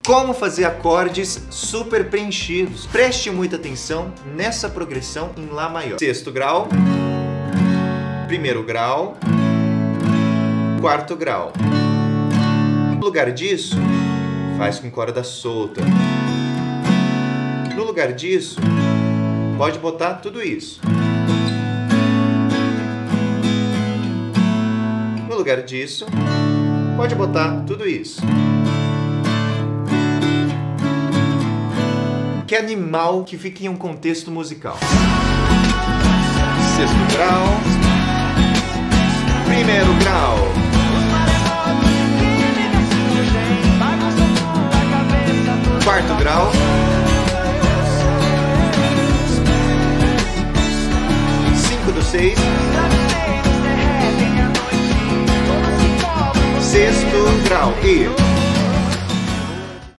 Como fazer acordes super preenchidos. Preste muita atenção nessa progressão em Lá maior. Sexto grau, primeiro grau, quarto grau. No lugar disso, faz com corda solta. No lugar disso, pode botar tudo isso. No lugar disso, pode botar tudo isso. Que animal que fica em um contexto musical. Sexto grau, primeiro grau, quarto grau, cinco do seis, sexto grau e